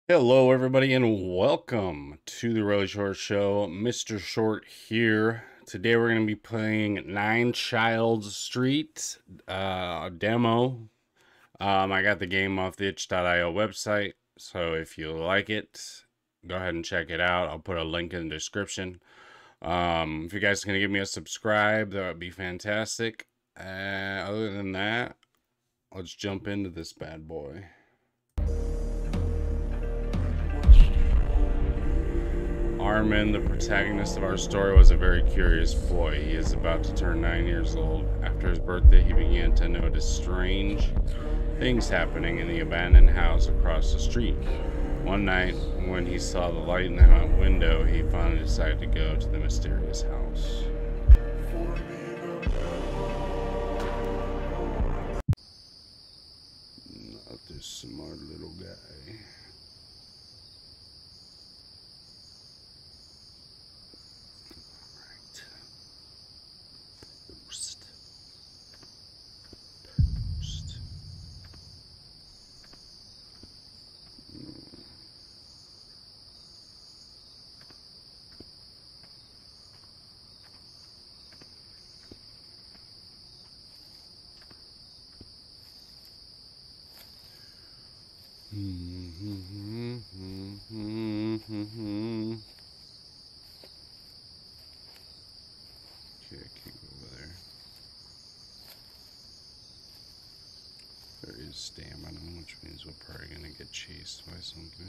Hello, everybody, and welcome to the Really Short Show. Mr. Short here. Today, we're going to be playing Nine Childs Street demo. I got the game off the itch.io website, so if you like it, go ahead and check it out. I'll put a link in the description. If you guys are going to give me a subscribe, that would be fantastic. Other than that, let's jump into this bad boy. Armin, the protagonist of our story, was a very curious boy. He is about to turn 9 years old. After his birthday, he began to notice strange things happening in the abandoned house across the street. One night, when he saw the light in the window, he finally decided to go to the mysterious house. Not this smart little guy. Okay, I can't go over there. There is stamina, which means we're probably gonna get chased by something.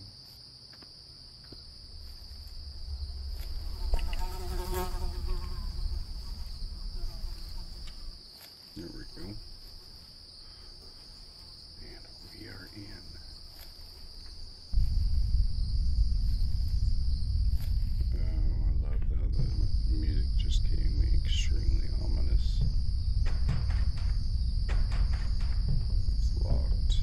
There we go. And we are in. Oh, I love how the music just came extremely ominous. It's locked.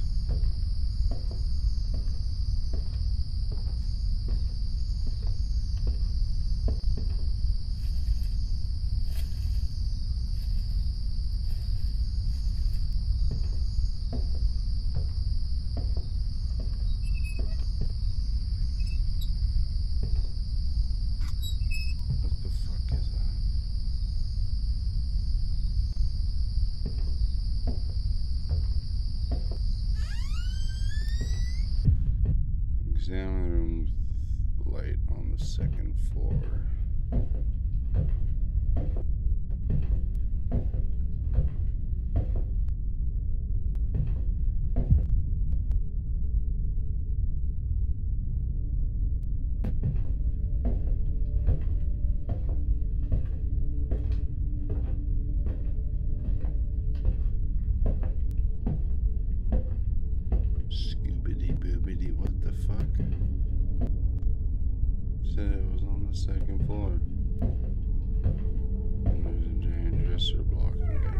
Examine the room with the light on the second floor. What the fuck? Said it was on the second floor. And there's a giant dresser blocking it.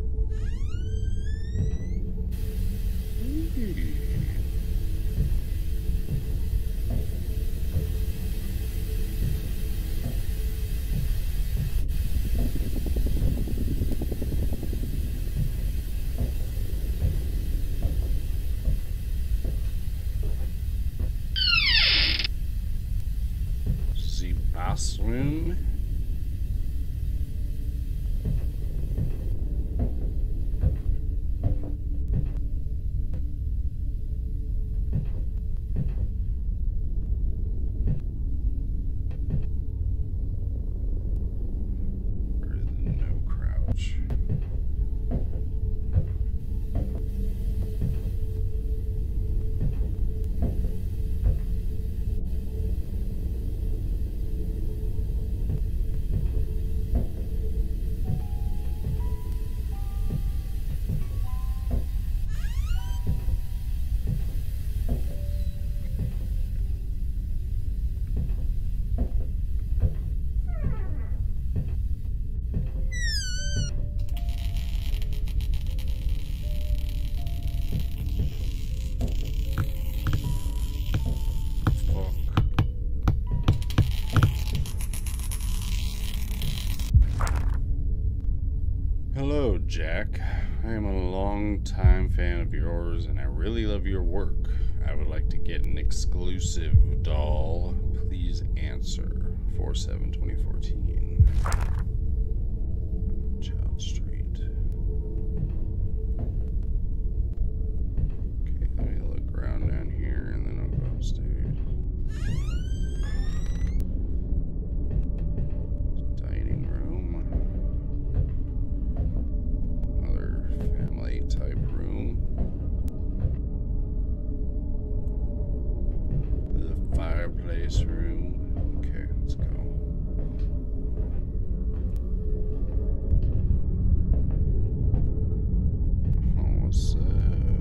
Bathroom. Better than no crouch. Hello, Jack. I am a long-time fan of yours, and I really love your work. I would like to get an exclusive doll. Please answer. 4/7/2014. Child Street. Okay, let me look around down here and then I'll go upstairs. Dining room. Another family type room. The fireplace room. Okay, let's go. Oh, what's up?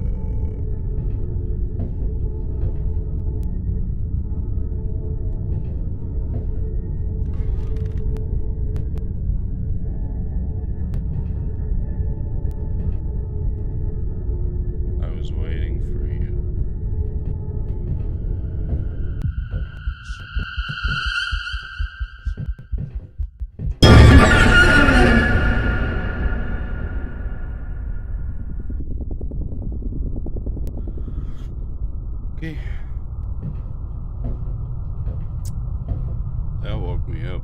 I was waiting for you. Okay. That woke me up.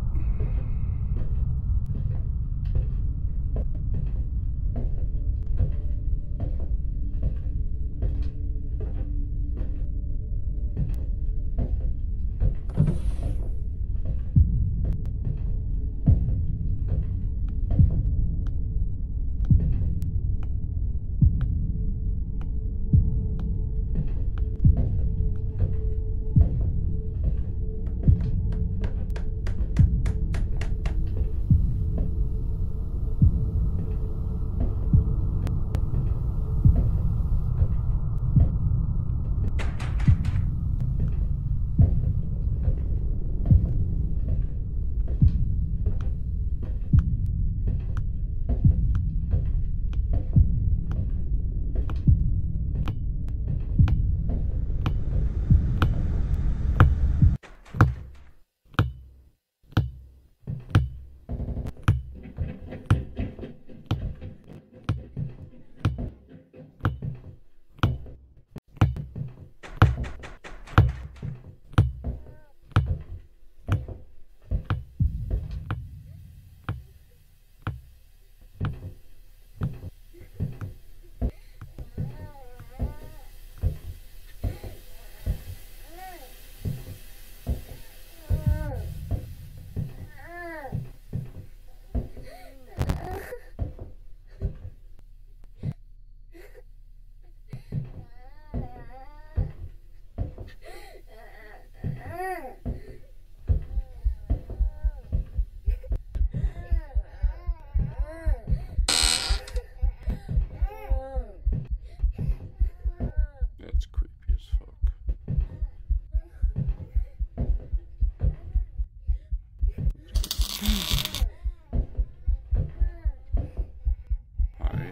That's creepy as fuck. Hi.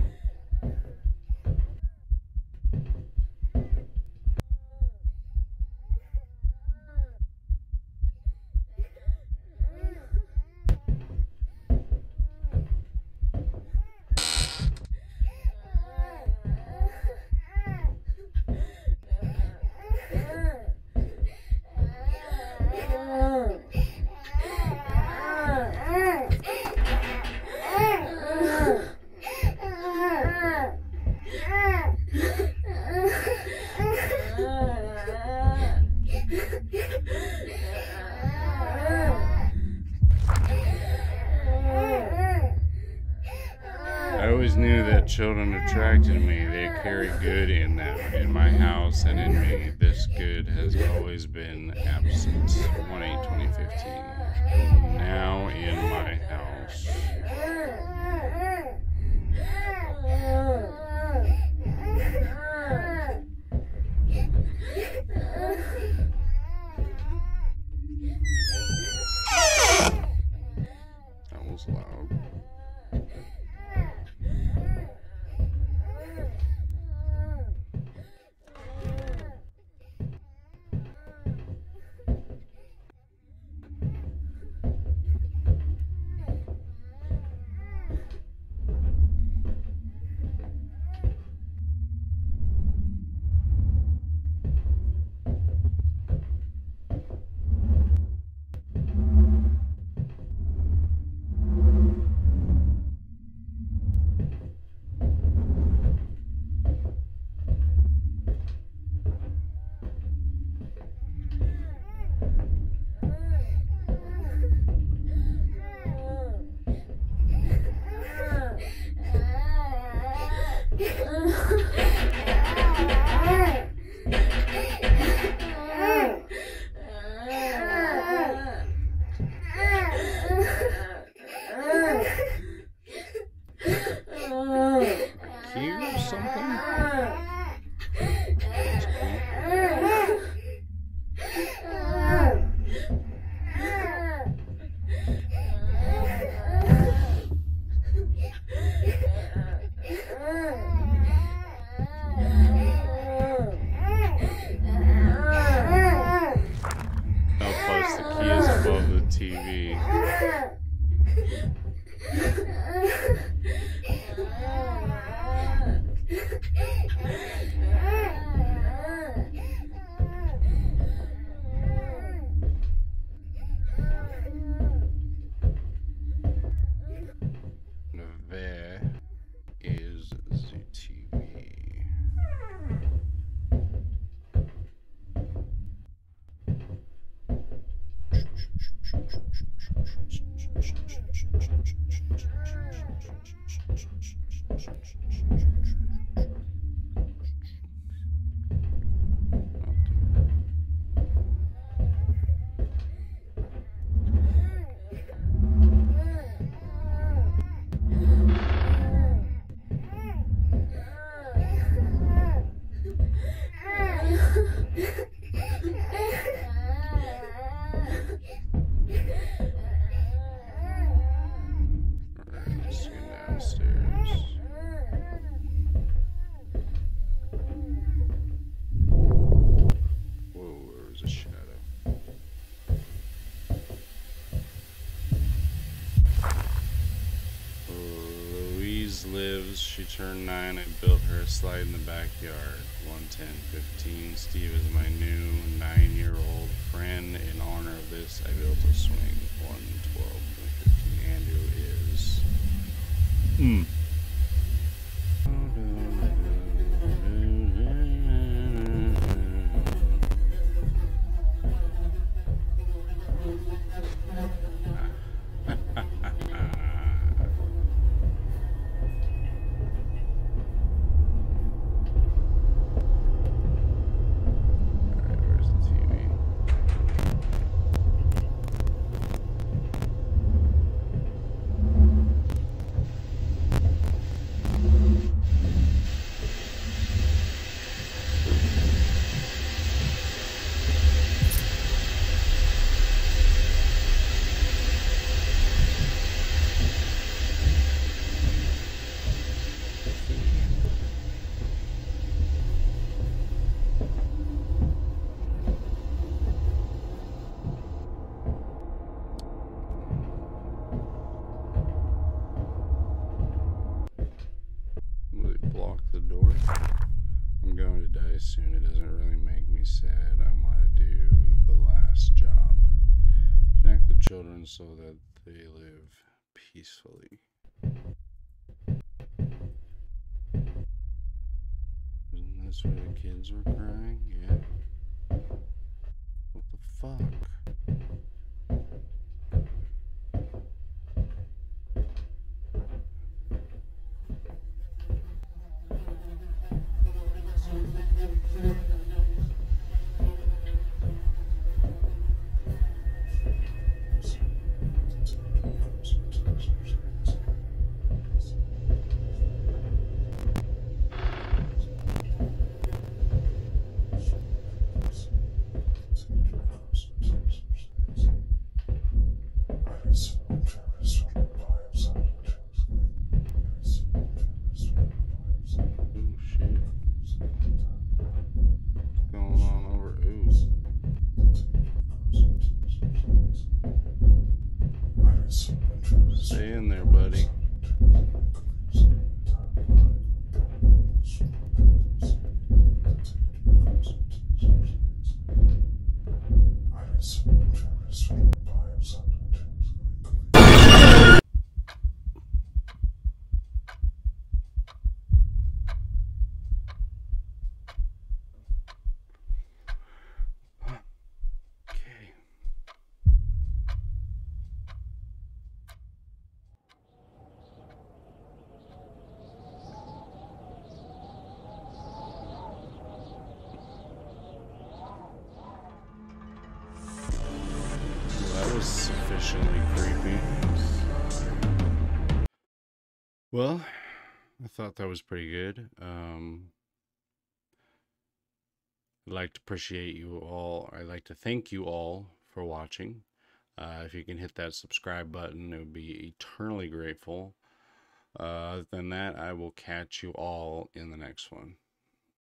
I always knew that children attracted me. They carry good in them. In my house and in me, this good has always been absent. 1/8/2015. Now in my house. That was loud. Turn 9, I built her a slide in the backyard. 110-15. Steve is my new 9-year-old friend. In honor of this, I built a swing. 112-15. Andrew is. Block the door. I'm going to die soon. It doesn't really make me sad. I want to do the last job. Connect the children so that they live peacefully. Isn't this where the kids were crying? Yeah. What the fuck? Stay in there, buddy. Sufficiently creepy. Well, I thought that was pretty good. I'd like to appreciate you all. I'd like to thank you all for watching. If you can hit that subscribe button, it would be eternally grateful. Other than that, I will catch you all in the next one.